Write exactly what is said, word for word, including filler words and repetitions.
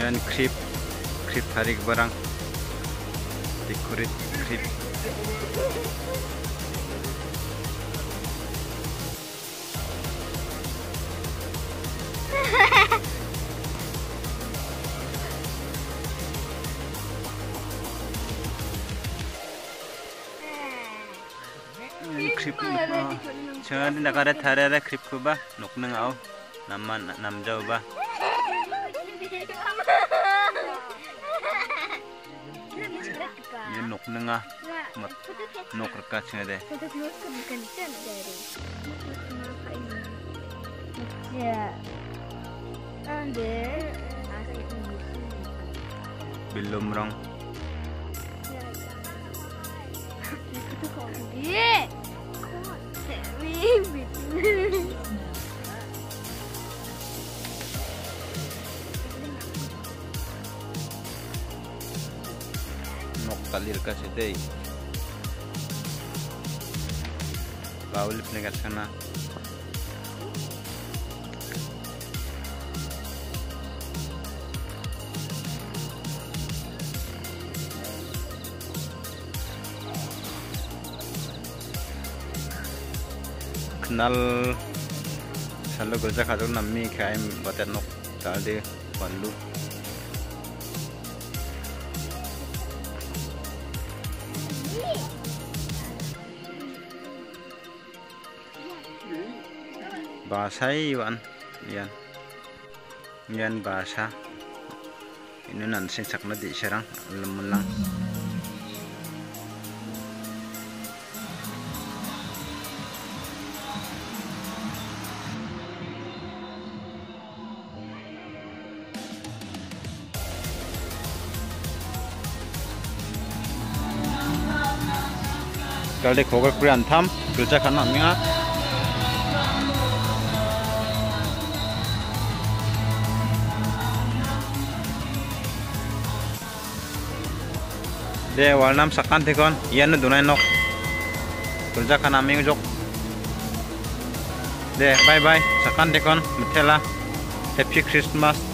Yan krip, krip harik barang, decorate krip. Krip nukma, jangan tidak ada thara ada krip kuba, nuk neng au, nama nam jauh ba. Ini nuk neng ah, mat nuk rekat sini deh. Belum rong. Nok kalir kasi day. Bawal pinagat sana. Kenal selalu kerja kadang nami kaim batet nok tadi palu bahasa iwan yan yan bahasa ini nanti sakna di serang lemelang kalau dek hogar kurian tham kerja kan namanya de walnam sakan tekon iyan dunay nok kerja kan namanya jok de bye bye sakan tekon metela happy Christmas.